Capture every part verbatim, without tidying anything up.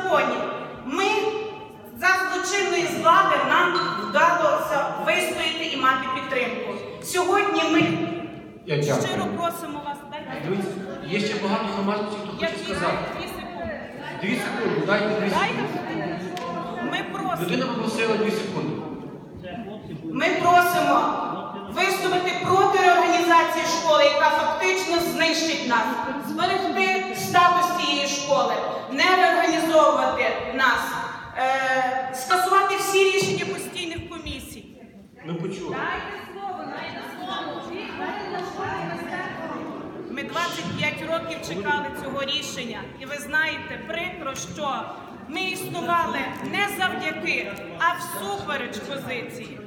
законів. Ми за злочинної влади нам вдалося вистояти і мати підтримку. Сьогодні ми щиро просимо вас. Дивіться, є ще багато громадських, хто хоче сказати. Дві секунди, дайте дві секунди. Ми просимо. Людина попросила дві секунди. Ми просимо виступити проти реорганізації школи, яка фактично знищить нас, зберегти статус цієї школи, не реорганізовувати нас, е скасувати всі рішення постійних комісій. Ми почули. Ми двадцять п'ять років чекали цього рішення. І ви знаєте, прикро, що ми існували не завдяки, а всупереч позиції.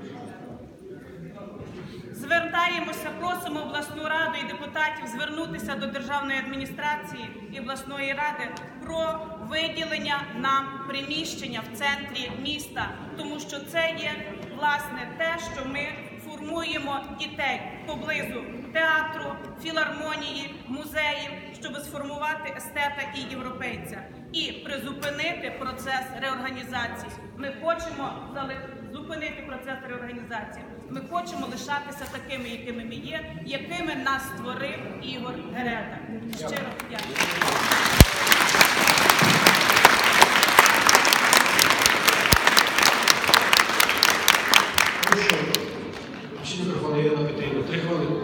Звертаємося, просимо обласну раду і депутатів звернутися до державної адміністрації і обласної ради про виділення нам приміщення в центрі міста, тому що це є, власне, те, що ми формуємо дітей поблизу театру, філармонії, музеїв, щоб сформувати естета і європейця. І призупинити процес реорганізації. Ми хочемо зупинити процес реорганізації. Ми хочемо лишатися такими, якими ми є, якими нас створив Ігор Герета. Щиро дякую. Ще мікрофон, Ірина Петрівна, три хвилини.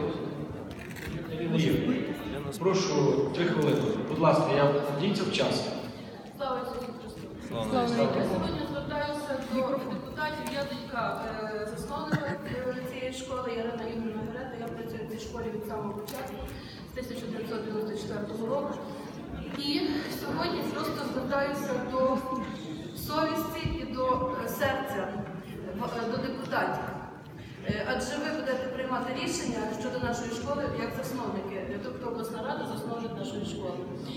Прошу, три хвилини. Будь ласка, я вдійся в час. Слава Ісусу Христу! Слава Ісусу! Сьогодні звертаюся до депутатів. Я донька засновника цієї школи, Ірина Ігорівна Герета. Я працюю в цій школі від самого початку, з тисяча дев'ятсот дев'яносто четвертого року. І сьогодні просто звертаюся до совісті і до серця, до депутатів. Адже ви будете приймати рішення щодо нашої школи як засновники, тобто обласна рада засновник нашої школи.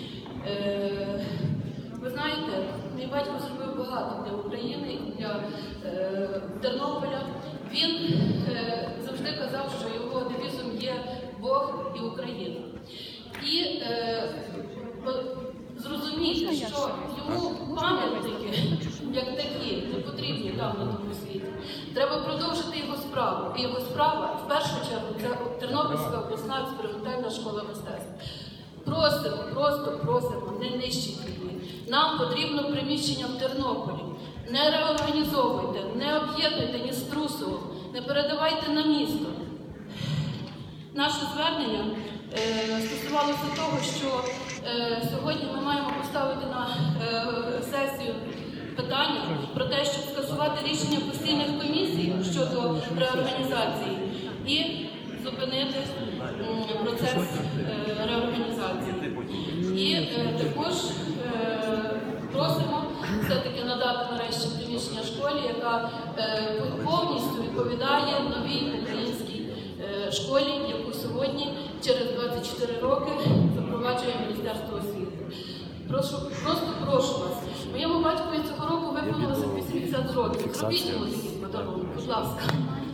Ви знаєте, мій батько зробив багато для України і для е, Тернополя. Він е, завжди казав, що його девізом є Бог і Україна. І е, зрозуміти, що йому пам'ятники, як такі, не потрібні там на тому світі. Треба продовжити його справу. І його справа, в першу чергу, це Тернопільська обласна експериментальна школа мистецтв. Просимо, просто просимо, не нищіть її. Нам потрібно приміщення в Тернополі. Не реорганізовуйте, не об'єднуйте ні з Трусовим, не передавайте на місто. Наше звернення е, стосувалося того, що е, сьогодні ми маємо поставити на е, сесію питання про те, щоб скасувати рішення постійних комісій щодо реорганізації і зупинити е, процес е, реорганізації. І е, також е, просимо все-таки надати нарешті приміщення школі, яка е, повністю відповідає новій українській е, школі, яку сьогодні через двадцять чотири роки запроваджує Міністерство освіти. Прошу, просто прошу вас. Моєму батькові цього року виповнилося вісімдесят років. Зробіть йому такий подарунок, будь ласка.